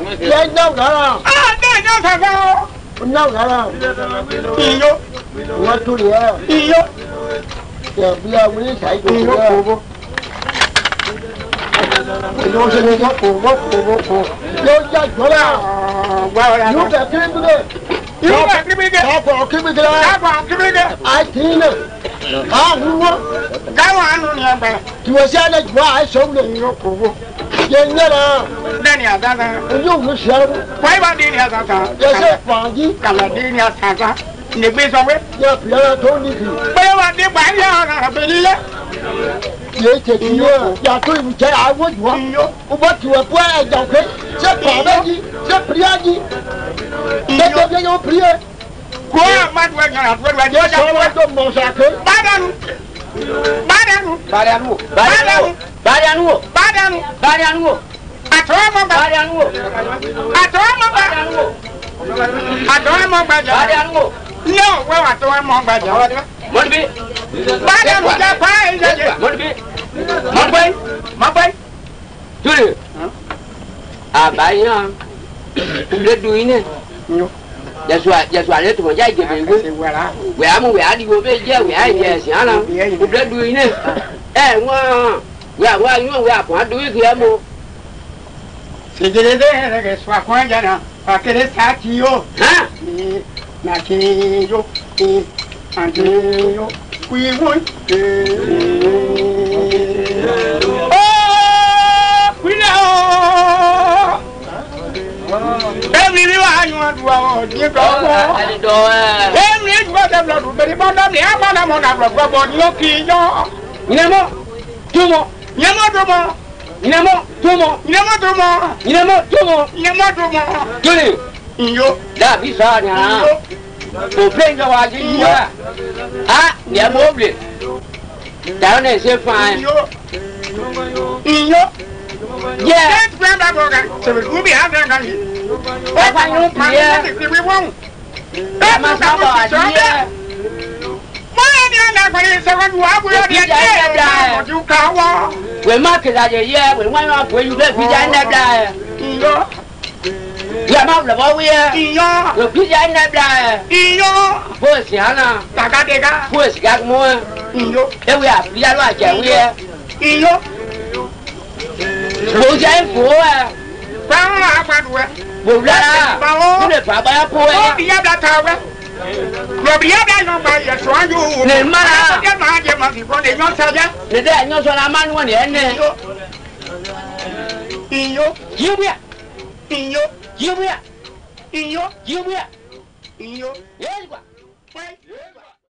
Lên đâu đó. Đây nhau thằng sao? Đâu đó. Iyo. What to the? Iyo. Yeah, we are really tight. Yo se me dio por. Yo ya llora. Yo te quiero de. Yo me quiero de. Ai tin nè. Hugo. Cao anh nè bà. Chùa xe này quá ai sống được. Dân nhớ là. Đây nè ta ta. Dùng nó sợ. Quay ba đi nè ta ta. Giờ sẽ phản gì? Cả là đi nè ta ta. Nè biết sao biết? Giờ phải là thôi đi thì. Bây giờ đi bán ra là bị đi đấy. Vậy thì giờ tôi chạy ai quá quá. Ông bắt chùa qua ai giàu thế. Sẽ phản đấy gì? Sẽ phá gì? Đây là cái ông phá. Quá mắt quên là quên là nhớ sao quên tôi mò sạc thế. Badianou. Atọ́ mọ́ bá. Atọ́ mọ́ bá jà. No, wọ́n wà tó mọ́ bá jà. Mọ̀nbí. Badianou jẹ́ pa ẹ̀ jẹ́. Mọ̀nbí. Mọ̀nbí. Túlẹ̀. Àbáyán. Kúlẹ̀ dùn yín náà. Yẹ̀sùn àlẹ́ tó wọ́n já ìjẹ̀bẹ̀ ìwé. Wẹ̀ á diwo bẹ́ẹ̀ jẹ́ wẹ̀ á ìjẹ̀ ẹ̀sìn àná. Kúlẹ̀ dùn yín náà. Ẹ̀ wọ́n wẹ̀ àyún wẹ̀ àpọ̀n àdúgbò kìí ẹ̀ mọ́. Segede rege swa kwanja na akere sakiyo Ha na kiyo antiyo kuiwon oh kwila oh every wa anu aduwa o di ko every gbo de blood be bo da ni amana mo na blood bo ni o kiyo Nyemo tumo Inamo tomo. Tuli. Iyo. Da bisa nya. O plenga wa ji ya. Ah, ya moble. Da ne se fa. Iyo. Yeah. Let's plan that program. So we be having that. Wa fa yo pie. We won't. Da ma sa ba ji ya. Why do you not want to say what you have with your car? We mark it as a year, we went up when you let me down that. You are not the boy, you put down that. Push, Yana, Takatega, push, got more. Here we are, we are like a year. Push and for Iyo.